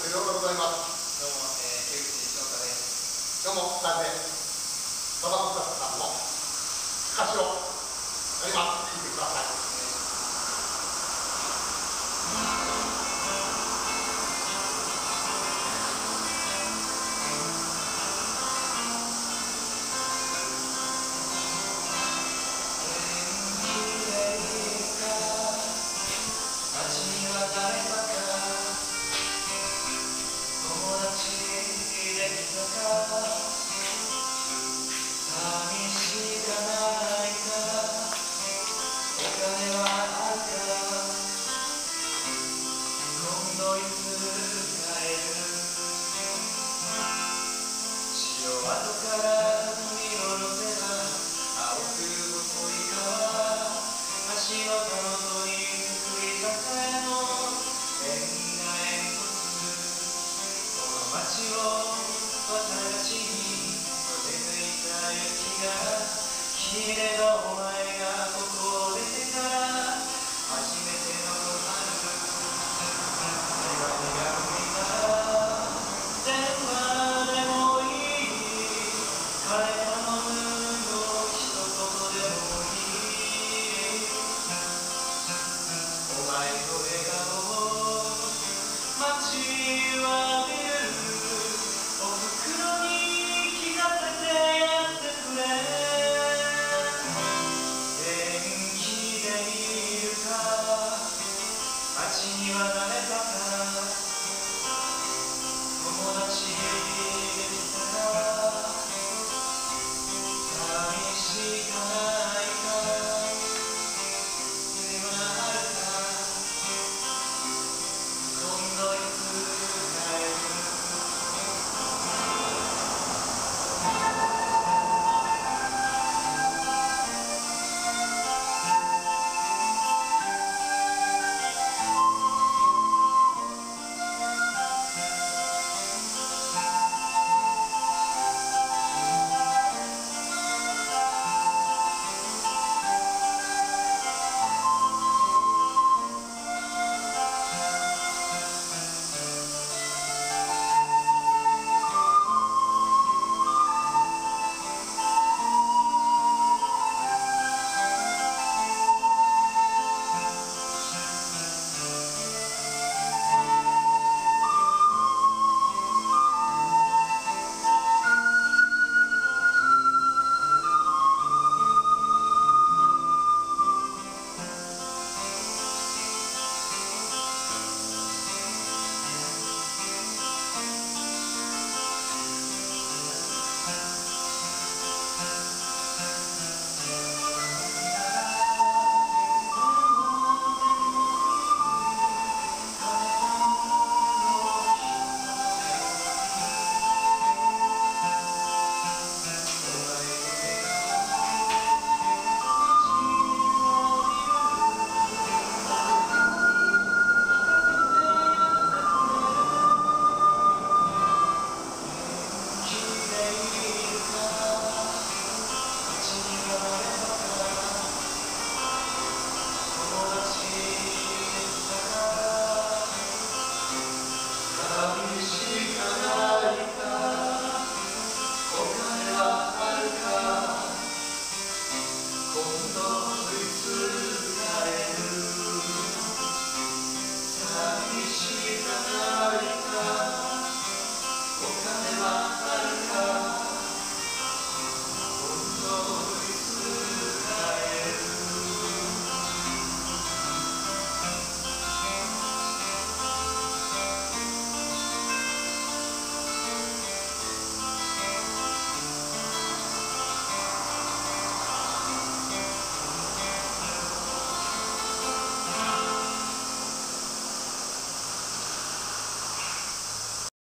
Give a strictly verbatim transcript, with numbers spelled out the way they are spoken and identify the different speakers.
Speaker 1: 終了でございます。
Speaker 2: どうも、えー、江口翔太です。
Speaker 1: 今日もスタジオで馬場特撮さんの歌詞をやります。聴いてください。
Speaker 3: きればお前がここを出てから初めての春手紙が来た電話でもいい彼頼むの一言でもいいお前と笑顔待ちわびるお袋に聞かせてやってくれ街には誰